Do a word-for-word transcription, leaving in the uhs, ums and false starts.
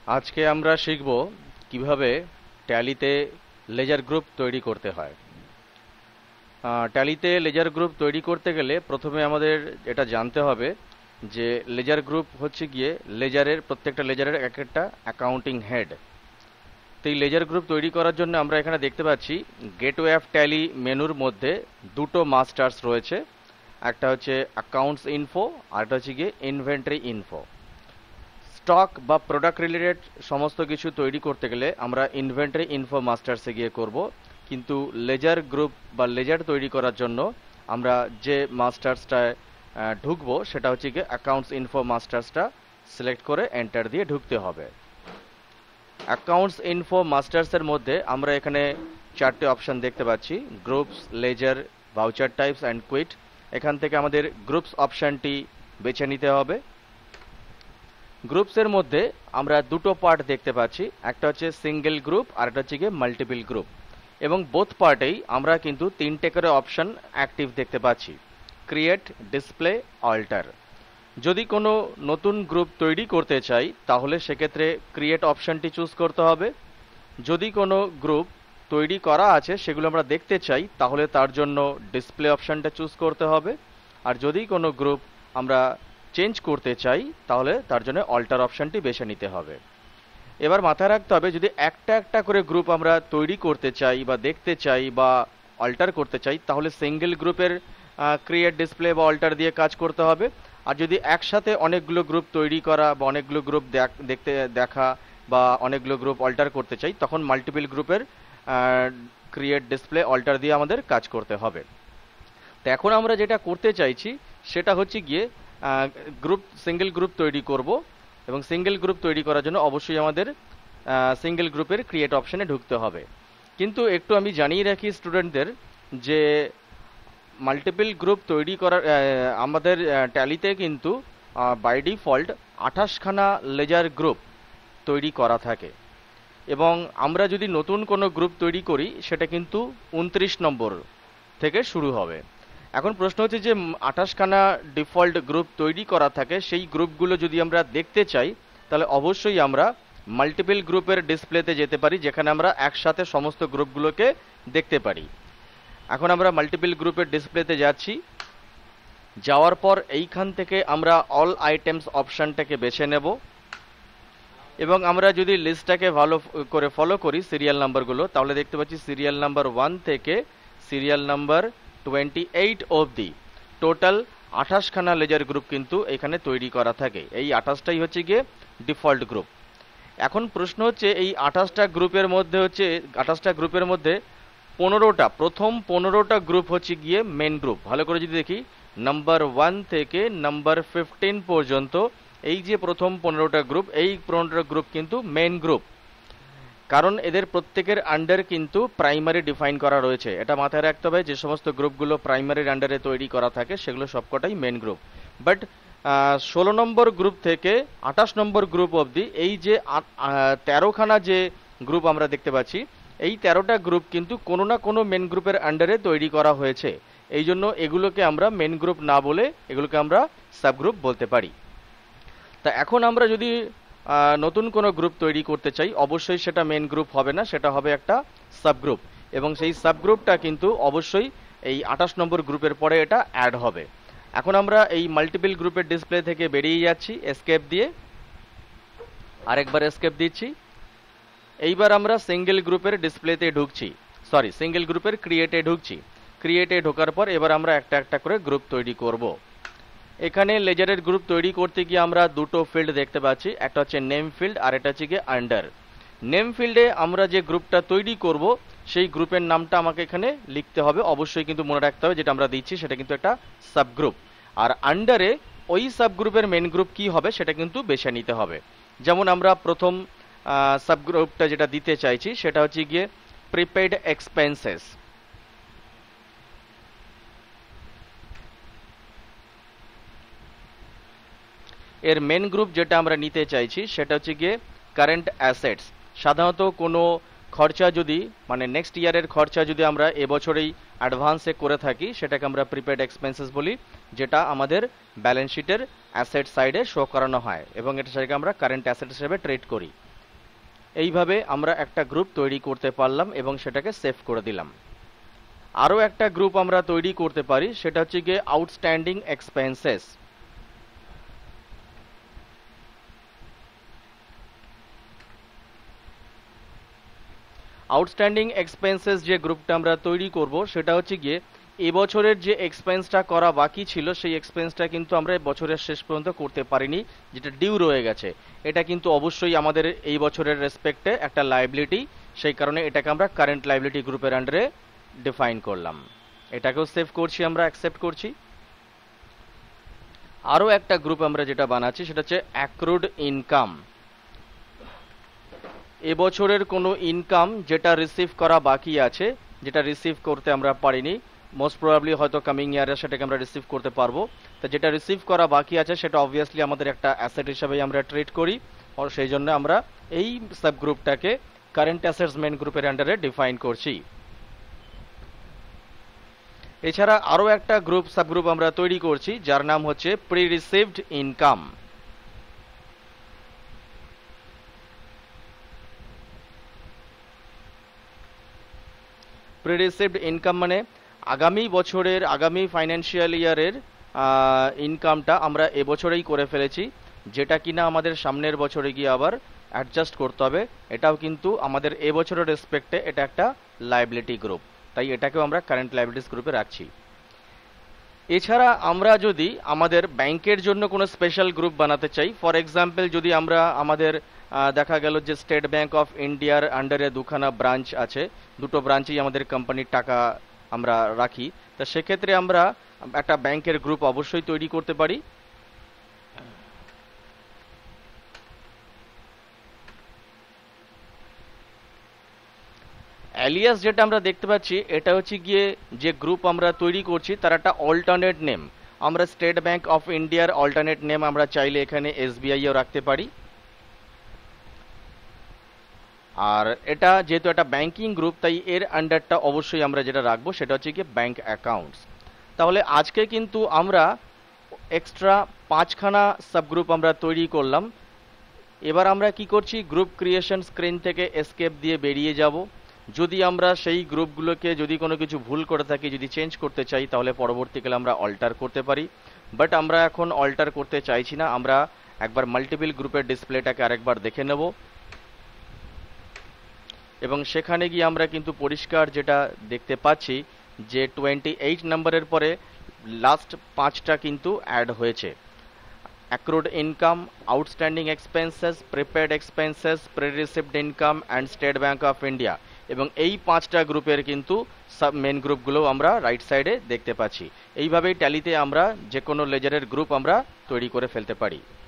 আজকে আমরা শিখব কিভাবে ট্যালিতে লেজার গ্রুপ তৈরি করতে হয়। ট্যালিতে লেজার গ্রুপ তৈরি করতে গেলে প্রথমে আমাদের এটা জানতে হবে যে লেজার গ্রুপ হচ্ছে গিয়ে লেজারের প্রত্যেকটা লেজারের এক একটা অ্যাকাউন্টিং হেড। তো এই লেজার গ্রুপ তৈরি করার জন্য আমরা এখানে দেখতে পাচ্ছি গেটওয়ে অফ ট্যালি মেনুর মধ্যে দুটো মাস্টার্স রয়েছে, একটা হচ্ছে অ্যাকাউন্টস ইনফো আর একটা হচ্ছে গিয়ে ইনভেন্টরি ইনফো। স্টক বা প্রোডাক্ট রিলেটেড সমস্ত কিছু তৈরি করতে গেলে আমরা ইনভেন্টরি ইনফো মাস্টার্সে গিয়ে করব, কিন্তু লেজার গ্রুপ বা লেজার তৈরি করার জন্য আমরা যে মাস্টার্সটায় ঢুকবো সেটা হচ্ছে গিয়ে অ্যাকাউন্টস ইনফো মাস্টার্সটা সিলেক্ট করে এন্টার দিয়ে ঢুকতে হবে। অ্যাকাউন্টস ইনফো মাস্টার্সের মধ্যে আমরা এখানে চারটে অপশন দেখতে পাচ্ছি, groups, ledger, voucher types and quit. এখান থেকে আমাদের গ্রুপস অপশানটি বেছে নিতে হবে। গ্রুপসের মধ্যে আমরা দুটো পার্ট দেখতে পাচ্ছি, একটা হচ্ছে সিঙ্গেল গ্রুপ আর একটা হচ্ছে গিয়ে মাল্টিপল গ্রুপ, এবং বোথ পার্টেই আমরা কিন্তু তিনটে করে অপশন অ্যাক্টিভ দেখতে পাচ্ছি, ক্রিয়েট, ডিসপ্লে, অল্টার। যদি কোনো নতুন গ্রুপ তৈরি করতে চাই তাহলে সেক্ষেত্রে ক্রিয়েট অপশানটি চুজ করতে হবে। যদি কোনো গ্রুপ তৈরি করা আছে সেগুলো আমরা দেখতে চাই তাহলে তার জন্য ডিসপ্লে অপশানটা চুজ করতে হবে। আর যদি কোনো গ্রুপ আমরা চেঞ্জ করতে চাই তাহলে তার জন্য অল্টার অপশানটি বেছে নিতে হবে। এবার মাথায় রাখতে হবে, যদি একটা একটা করে গ্রুপ আমরা তৈরি করতে চাই বা দেখতে চাই বা অল্টার করতে চাই তাহলে সিঙ্গেল গ্রুপের ক্রিয়েট, ডিসপ্লে বা অল্টার দিয়ে কাজ করতে হবে। আর যদি একসাথে অনেকগুলো গ্রুপ তৈরি করা বা অনেকগুলো গ্রুপ দেখতে দেখা বা অনেকগুলো গ্রুপ অল্টার করতে চাই তখন মাল্টিপল গ্রুপের ক্রিয়েট, ডিসপ্লে, অল্টার দিয়ে আমাদের কাজ করতে হবে। তো এখন আমরা যেটা করতে চাইছি সেটা হচ্ছে গিয়ে গ্রুপ সিঙ্গেল গ্রুপ তৈরি করব, এবং সিঙ্গেল গ্রুপ তৈরি করার জন্য অবশ্যই আমাদের সিঙ্গেল গ্রুপের ক্রিয়েট অপশানে ঢুকতে হবে। কিন্তু একটু আমি জানিয়ে রাখি স্টুডেন্টদের যে মাল্টিপল গ্রুপ তৈরি করার আমাদের ট্যালিতে কিন্তু বাই ডিফল্ট আঠাশখানা লেজার গ্রুপ তৈরি করা থাকে, এবং আমরা যদি নতুন কোনো গ্রুপ তৈরি করি সেটা কিন্তু উনত্রিশ নম্বর থেকে শুরু হবে। এখন প্রশ্ন হচ্ছে যে আঠাশখানা ডিফল্ট গ্রুপ তৈরি করা থাকে, সেই গ্রুপগুলো যদি আমরা দেখতে চাই তাহলে অবশ্যই আমরা মাল্টিপল গ্রুপের ডিসপ্লেতে যেতে পারি, যেখানে আমরা একসাথে সমস্ত গ্রুপগুলোকে দেখতে পারি। এখন আমরা মাল্টিপল গ্রুপের ডিসপ্লেতে যাচ্ছি, যাওয়ার পর এইখান থেকে আমরা অল আইটেমস অপশানটাকে বেছে নেব, এবং আমরা যদি লিস্টটাকে ভালো করে ফলো করি সিরিয়াল নাম্বারগুলো তাহলে দেখতে পাচ্ছি সিরিয়াল নাম্বার ওয়ান থেকে সিরিয়াল নাম্বার টোয়েন্টি এইট অবধি টোটাল আঠাশখানা লেজার গ্রুপ কিন্তু এখানে তৈরি করা থাকে। এই আঠাশটাই হচ্ছে গিয়ে ডিফল্ট গ্রুপ। এখন প্রশ্ন হচ্ছে এই আঠাশটা গ্রুপের মধ্যে হচ্ছে আঠাশটা গ্রুপের মধ্যে পনেরোটা প্রথম পনেরোটা গ্রুপ হচ্ছে গিয়ে মেন গ্রুপ। ভালো করে যদি দেখি নাম্বার ওয়ান থেকে নাম্বার ফিফটিন পর্যন্ত এই যে প্রথম পনেরোটা গ্রুপ, এই পনেরোটা গ্রুপ কিন্তু মেন গ্রুপ, কারণ এদের প্রত্যেকের আন্ডার কিন্তু প্রাইমারি ডিফাইন করা রয়েছে। এটা মাথায় রাখতে হবে, যে সমস্ত গ্রুপগুলো প্রাইমারির আন্ডারে তৈরি করা থাকে সেগুলো সবকটাই মেন গ্রুপ। বাট ষোলো নম্বর গ্রুপ থেকে আঠাশ নম্বর গ্রুপ অবধি এই যে তেরোখানা যে গ্রুপ আমরা দেখতে পাচ্ছি, এই তেরোটা গ্রুপ কিন্তু কোনো না কোনো মেন গ্রুপের আন্ডারে তৈরি করা হয়েছে। এই জন্য এগুলোকে আমরা মেন গ্রুপ না বলে এগুলোকে আমরা সাবগ্রুপ বলতে পারি। তা এখন আমরা যদি নতুন কোনো গ্রুপ তৈরি করতে চাই অবশ্যই সেটা মেন গ্রুপ হবে না, সেটা হবে একটা সাবগ্রুপ, এবং সেই সাবগ্রুপটা কিন্তু অবশ্যই এই আঠাশ নম্বর গ্রুপের পরে এটা অ্যাড হবে। এখন আমরা এই মাল্টিপল গ্রুপের ডিসপ্লে থেকে বেরিয়ে যাচ্ছি এসকেপ দিয়ে, আরেকবার এসকেপ দিচ্ছি। এইবার আমরা সিঙ্গেল গ্রুপের ডিসপ্লেতে ঢুকছি, সরি সিঙ্গেল গ্রুপের ক্রিয়েটে ঢুকছি। ক্রিয়েটে ঢোকার পর এবার আমরা একটা একটা করে গ্রুপ তৈরি করব। এখানে লেজারের গ্রুপ তৈরি করতে গিয়ে আমরা দুটো ফিল্ড দেখতে পাচ্ছি, একটা হচ্ছে নেম ফিল্ড আর এটা হচ্ছে গিয়ে আন্ডার। নেম ফিল্ডে আমরা যে গ্রুপটা তৈরি করব সেই গ্রুপের নামটা আমাকে এখানে লিখতে হবে, অবশ্যই কিন্তু মনে রাখতে হবে যেটা আমরা দিচ্ছি সেটা কিন্তু একটা সাবগ্রুপ। আর আন্ডারে ওই সাবগ্রুপের মেন গ্রুপ কি হবে সেটা কিন্তু বেছে নিতে হবে। যেমন আমরা প্রথম সাবগ্রুপটা যেটা দিতে চাইছি সেটা হচ্ছে গিয়ে প্রিপেইড এক্সপেন্সেস। এর মেন গ্রুপ যেটা আমরা নিতে চাইছি সেটা হচ্ছে গিয়ে কারেন্ট অ্যাসেটস। সাধারণত কোনো খরচা যদি মানে নেক্সট ইয়ারের খরচা যদি আমরা এবছরেই অ্যাডভান্সে করে থাকি সেটাকে আমরা প্রিপেড এক্সপেন্সেস বলি, যেটা আমাদের ব্যালেন্স শিটের অ্যাসেট সাইডে শো করানো হয় এবং এটা সেটাকে আমরা কারেন্ট অ্যাসেট হিসেবে ট্রিট করি। এইভাবে আমরা একটা গ্রুপ তৈরি করতে পারলাম এবং সেটাকে সেভ করে দিলাম। আরও একটা গ্রুপ আমরা তৈরি করতে পারি, সেটা হচ্ছে গিয়ে আউটস্ট্যান্ডিং এক্সপেন্সেস। আউটস্ট্যান্ডিং এক্সপেন্সেস যে গ্রুপটা আমরা তৈরি করব সেটা হচ্ছে গিয়ে এবছরের যে এক্সপেন্সটা করা বাকি ছিল সেই এক্সপেন্সটা কিন্তু আমরা বছরের শেষ পর্যন্ত করতে পারিনি, যেটা ডিউ রয়ে গেছে। এটা কিন্তু অবশ্যই আমাদের এই বছরের রেসপেক্টে একটা লায়াবিলিটি, সেই কারণে এটাকে আমরা কারেন্ট লায়াবিলিটি গ্রুপের আন্ডারে ডিফাইন করলাম। এটাকেও সেভ করছি, আমরা অ্যাকসেপ্ট করছি। আরও একটা গ্রুপ আমরা যেটা বানাচ্ছি সেটা হচ্ছে অ্যাক্রুড ইনকাম। এবছরের কোনো ইনকাম যেটা রিসিভ করা বাকি আছে, যেটা রিসিভ করতে আমরা পারিনি, মোস্ট প্রবাবলি হয়তো কামিং ইয়ারে সেটাকে আমরা রিসিভ করতে পারবো। তো যেটা রিসিভ করা বাকি আছে সেটা অবভিয়াসলি আমাদের একটা অ্যাসেট হিসাবেই আমরা ট্রিট করি, আর সেই জন্য আমরা এই সাব গ্রুপটাকে কারেন্ট অ্যাসেটস মেন গ্রুপের আন্ডারে ডিফাইন করছি। এছাড়া আরও একটা গ্রুপ সাব গ্রুপ আমরা তৈরি করছি যার নাম হচ্ছে pre received income. Pre received income মানে আগামী বছরের, আগামী ফাইন্যান্সিয়াল ইয়ারের ইনকামটা আমরা এবছরেই করে ফেলেছি, যেটা কিনা আমাদের সামনের বছরে গিয়ে আবার অ্যাডজাস্ট করতে হবে। এটাও কিন্তু আমাদের এবছরের রেসপেক্টে এটা একটা লায়াবিলিটি গ্রুপ, তাই এটাকেও আমরা কারেন্ট লায়াবিলিটিস গ্রুপে রাখছি। এছাড়া আমরা যদি আমাদের ব্যাংকের জন্য কোনো স্পেশাল গ্রুপ বানাতে চাই, ফর এক্সাম্পল যদি আমরা আমাদের দেখা গেল যে স্টেট ব্যাংক অফ ইন্ডিয়ার আন্ডারে দুখানা ব্রাঞ্চ আছে, দুটো ব্রাঞ্চেই আমাদের কোম্পানির টাকা আমরা রাখি, তা সেক্ষেত্রে আমরা একটা ব্যাংকের গ্রুপ অবশ্যই তৈরি করতে পারি। অ্যালিয়াস যেটা আমরা দেখতে পাচ্ছি এটা হচ্ছে গিয়ে যে গ্রুপ আমরা তৈরি করছি তার একটা অল্টারনেট নেম। আমরা স্টেট ব্যাংক অফ ইন্ডিয়ার অল্টারনেট নেম আমরা চাইলে এখানে এসবিআইও রাখতে পারি। আর এটা যেহেতু একটা ব্যাংকিং গ্রুপ তাই এর আন্ডারটা অবশ্যই আমরা যেটা রাখবো সেটা হচ্ছে গিয়ে ব্যাংক অ্যাকাউন্টস। তাহলে আজকে কিন্তু আমরা এক্সট্রা পাঁচখানা সাবগ্রুপ আমরা তৈরি করলাম। এবার আমরা কি করছি, গ্রুপ ক্রিয়েশন স্ক্রিন থেকে এসকেপ দিয়ে বেরিয়ে যাব। যদি আমরা সেই গ্রুপগুলোকে যদি কোনো কিছু ভুল করে থাকি, যদি চেঞ্জ করতে চাই, তাহলে পরবর্তীকালে আমরা অল্টার করতে পারি। বাট আমরা এখন অল্টার করতে চাইছি না, আমরা একবার মাল্টিপল গ্রুপের ডিসপ্লেটাকে আরেকবার দেখে নেব এবং সেখানে গিয়ে আমরা কিন্তু পরিষ্কার যেটা দেখতে পাচ্ছি যে টোয়েন্টি এইট নম্বরের পরে লাস্ট পাঁচটা কিন্তু অ্যাড হয়েছে। Accrued income, outstanding expenses, prepaid expenses, pre received income and State Bank of India, এবং এই পাঁচটা গ্রুপের কিন্তু সব মেন গ্রুপগুলো আমরা রাইট সাইডে দেখতে পাচ্ছি। এইভাবেই ট্যালিতে আমরা যে কোনো লেজারের গ্রুপ আমরা তৈরি করে ফেলতে পারি।